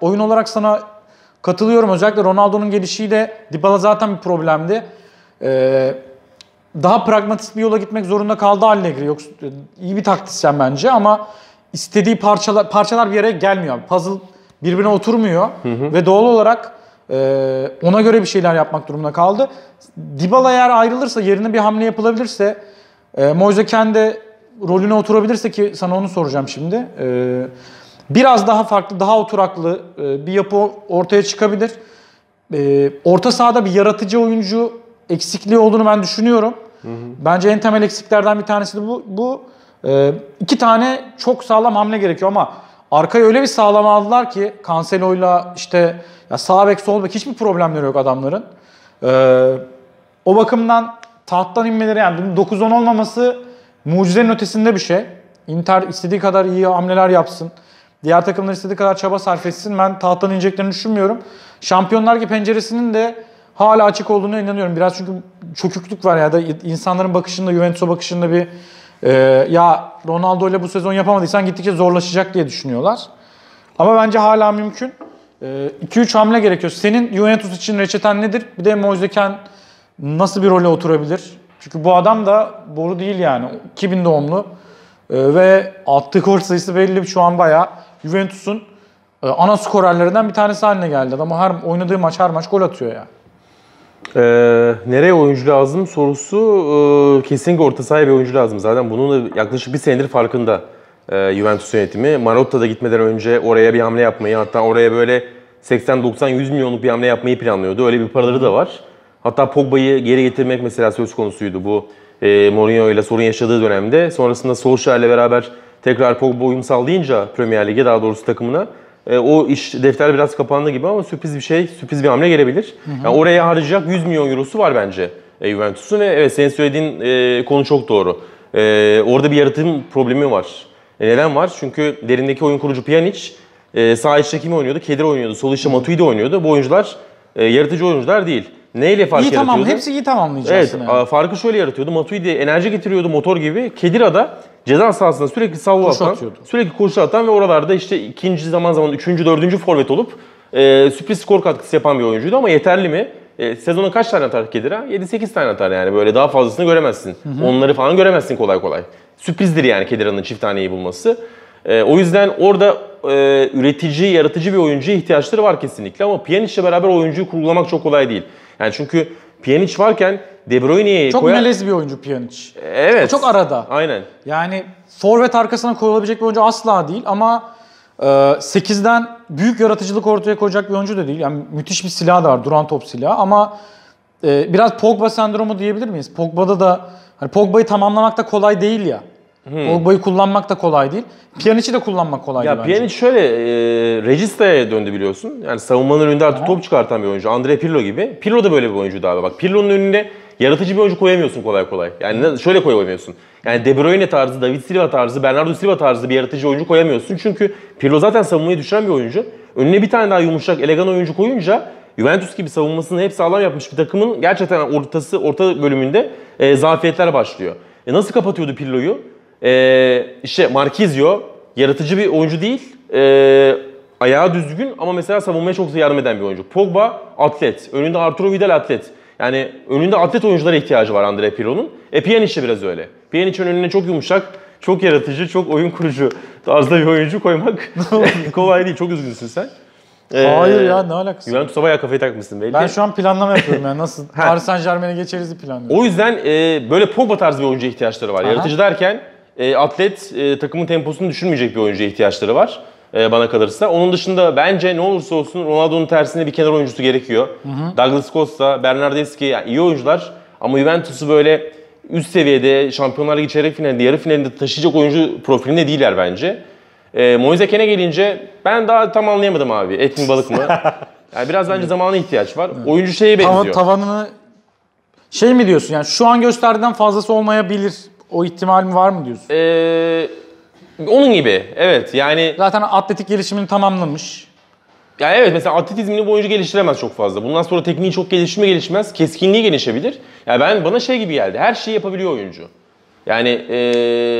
oyun olarak sana katılıyorum. Özellikle Ronaldo'nun gelişiyle Dybala zaten bir problemdi. Daha pragmatist bir yola gitmek zorunda kaldı Allegri. Yoksa iyi bir taktisyen bence ama istediği parçalar bir yere gelmiyor. Puzzle birbirine oturmuyor ve doğal olarak ona göre bir şeyler yapmak durumunda kaldı. Dybala eğer ayrılırsa, yerine bir hamle yapılabilirse, Moise Kean de rolüne oturabilirse, ki sana onu soracağım şimdi. Biraz daha farklı, daha oturaklı bir yapı ortaya çıkabilir. Orta sahada bir yaratıcı oyuncu eksikliği olduğunu ben düşünüyorum. Bence en temel eksiklerden bir tanesi de bu. İki tane çok sağlam hamle gerekiyor ama arkaya öyle bir sağlam aldılar ki Cancelo'yla işte ya sağ bek, sol bek hiçbir problemleri yok adamların. O bakımdan tahttan inmeleri, yani 9-10 olmaması mucizenin ötesinde bir şey. Inter istediği kadar iyi hamleler yapsın. Diğer takımlar istediği kadar çaba sarf etsin. Ben tahttan ineceklerini düşünmüyorum. Şampiyonlar Ligi penceresinin de hala açık olduğuna inanıyorum. Biraz çünkü çöküklük var ya da insanların bakışında, Juventus'a bakışında bir ya Ronaldo ile bu sezon yapamadıysan gittikçe zorlaşacak diye düşünüyorlar. Ama bence hala mümkün. 2-3 hamle gerekiyor. Senin Juventus için reçeten nedir? Bir de Moise Kean nasıl bir role oturabilir? Çünkü bu adam da boru değil yani. 2000 doğumlu ve attığı gol sayısı belli. Şu an bayağı Juventus'un ana skorerlerinden bir tanesi haline geldi. Ama her oynadığı maç, her maç gol atıyor yani. Nereye oyuncu lazım sorusu, kesinlikle orta sahaya bir oyuncu lazım. Zaten bunun da yaklaşık bir senedir farkında Juventus yönetimi. Marotta'da gitmeden önce oraya bir hamle yapmayı, hatta oraya böyle 80-90-100 milyonluk bir hamle yapmayı planlıyordu. Öyle bir paraları da var. Hatta Pogba'yı geri getirmek mesela söz konusuydu bu Mourinho ile sorun yaşadığı dönemde. Sonrasında Solskjaer'le beraber tekrar Pogba uyum sağlayınca Premier Lig'e, daha doğrusu takımına, o iş defter biraz kapandı gibi ama sürpriz bir şey, sürpriz bir hamle gelebilir. Yani oraya harcayacak 100 milyon eurosu var bence Juventus'un ve evet, senin söylediğin konu çok doğru. Orada bir yaratım problemi var. Neden var? Çünkü derindeki oyun kurucu Pjanic, sağ içte kim oynuyordu? Khedira oynuyordu. Sol içte Matuidi oynuyordu. Bu oyuncular yaratıcı oyuncular değil. Neyle fark yaratıyordu? Tamam, hepsi iyi tamamlayacaksın. Evet, yani. Farkı şöyle yaratıyordu. Matuidi enerji getiriyordu, motor gibi. Khedira da ceza sahasında sürekli savunma atan, sürekli koşu atan ve oralarda işte ikinci, zaman zaman üçüncü, dördüncü forvet olup sürpriz skor katkısı yapan bir oyuncuydu ama yeterli mi? Sezona kaç tane atar Khedira? 7-8 tane atar yani, böyle daha fazlasını göremezsin. Onları falan göremezsin kolay kolay. Sürprizdir yani Khedira'nın çift taneyi bulması. O yüzden orada üretici, yaratıcı bir oyuncuya ihtiyaçları var kesinlikle ama Pjanic'le beraber oyuncuyu kurgulamak çok kolay değil. Yani çünkü Pjanic varken De Bruyne'yi çok melez bir oyuncu Pjanic. Evet. Çok arada. Aynen. Yani forvet arkasına koyulabilecek bir oyuncu asla değil ama 8'den büyük yaratıcılık ortaya koyacak bir oyuncu da değil. Yani müthiş bir silah da var, duran top silahı ama biraz Pogba sendromu diyebilir miyiz? Pogba'da da hani Pogba'yı tamamlamak da kolay değil ya. Pogba'yı kullanmak da kolay değil. Pjanic'i de kullanmak kolay değil bence. Pjanic şöyle Regista'ya döndü biliyorsun. Yani savunmanın önünde artık top çıkartan bir oyuncu. Andre Pirlo gibi. Pirlo da böyle bir oyuncuydu abi. Bak, Pirlo'nun önünde yaratıcı bir oyuncu koyamıyorsun kolay kolay. Yani şöyle koyamıyorsun. Yani De Bruyne tarzı, David Silva tarzı, Bernardo Silva tarzı bir yaratıcı oyuncu koyamıyorsun. Çünkü Pirlo zaten savunmayı düşüren bir oyuncu. Önüne bir tane daha yumuşak, elegan oyuncu koyunca Juventus gibi savunmasını hep sağlam yapmış bir takımın gerçekten orta bölümünde zafiyetler başlıyor. Nasıl kapatıyordu Pirlo'yu? İşte Marquinhos yaratıcı bir oyuncu değil. Ayağı düzgün ama mesela savunmaya çok yardım eden bir oyuncu. Pogba atlet. Önünde Arturo Vidal atlet. Yani önünde atlet oyunculara ihtiyacı var Andrea Pirlo'nun. Pjanic de biraz öyle. Pjanic'in önüne çok yumuşak, çok yaratıcı, çok oyun kurucu tarzda bir oyuncu koymak kolay değil. Çok üzgünsün sen. Hayır ya, ne alakası? Juventus'a bayağı kafayı takmışsın belli. Ben şu an planlama yapıyorum yani nasıl Paris Saint-Germain'e geçeriz planlıyorum. O yüzden böyle Pogba tarzı bir oyuncuya ihtiyaçları var. Yaratıcı derken atlet, takımın temposunu düşürmeyecek bir oyuncuya ihtiyaçları var bana kalırsa. Onun dışında bence ne olursa olsun Ronaldo'nun tersine bir kenar oyuncusu gerekiyor. Douglas Costa, Bernardeschi, yani iyi oyuncular ama Juventus'u böyle üst seviyede Şampiyonlar Ligi çeyrek finalinde, yarı finalinde taşıyacak oyuncu profilinde değiller bence. Moise Kean'e gelince ben daha tam anlayamadım abi. Et mi balık mı? Yani biraz bence zamana ihtiyaç var. Oyuncu şeye benziyor. Tavanını şey mi diyorsun, yani şu an gösterdiğinden fazlası olmayabilir. O ihtimal mi var mı diyorsun? Onun gibi, evet. Yani zaten atletik gelişimini tamamlamış. Ya evet, mesela atletizmini bu oyuncu geliştiremez çok fazla. Bundan sonra tekniği çok gelişmez, keskinliği gelişebilir. Yani bana şey gibi geldi. Her şeyi yapabiliyor oyuncu. Yani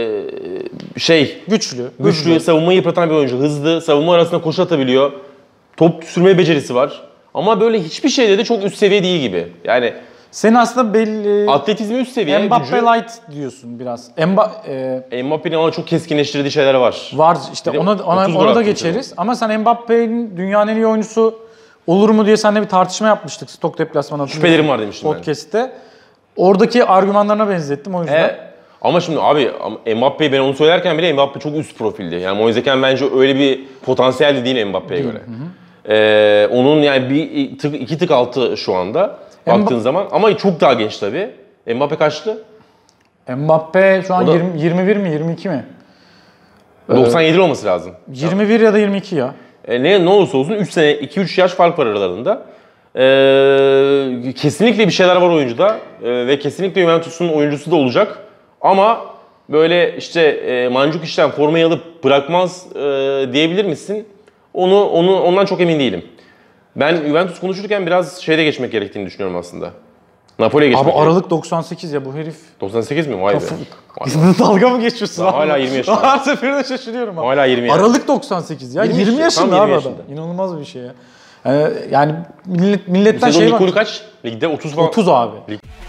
güçlü, savunmayı yıpratan bir oyuncu, hızlı, savunma arasında koşu atabiliyor. Top sürme becerisi var. Ama böyle hiçbir şeyde de çok üst seviye değil gibi. Yani Senin aslında belli... atletizmi üst seviye. Mbappe gücü, light diyorsun biraz. Mbappe'nin ama çok keskinleştirdiği şeyler var. Var işte Bir de ona 30 gol da attı geçeriz. Ama sen Mbappe'nin dünyanın en iyi oyuncusu olur mu diye seninle bir tartışma yapmıştık Stok deplasmanı. Şüphelerim var demiştim ben. Podcast'te. Oradaki argümanlarına benzettim o yüzden. Ama şimdi abi Mbappe'yi ben onu söylerken bile Mbappe çok üst profildi. Yani Moise Kean bence öyle bir potansiyelli değil Mbappe'ye göre. Onun yani iki tık altı şu anda baktığın zaman. Ama çok daha genç tabii. Mbappe kaçtı? Mbappe şu an O da- 21 mi 22 mi? 97 olması lazım. 21 ya da 22 ya. Ne olursa olsun 3 sene 2-3 yaş fark var aralarında. Kesinlikle bir şeyler var oyuncuda ve kesinlikle Juventus'un oyuncusu da olacak. Ama böyle işte Mandžukić'ten formayı alıp bırakmaz diyebilir misin? Ondan çok emin değilim. Ben Juventus konuşurken biraz şeyde geçmek gerektiğini düşünüyorum aslında. Napoli'ye geçmek Abi gerekiyor. Aralık 98 ya bu herif. 98 mi? Vay be. Dalga mı geçiyorsun Ben abi? hala 20 yaşındayım. Her seferinde şaşırıyorum abi. Hala 20 yaşında. Aralık 98 ya. 20 20 işte, yaşında tam 20 abi adam. yaşında. İnanılmaz bir şey ya. Yani milletten Sezon şey lig var. golü kaç? Ligde 30 falan. 30 abi. Lig-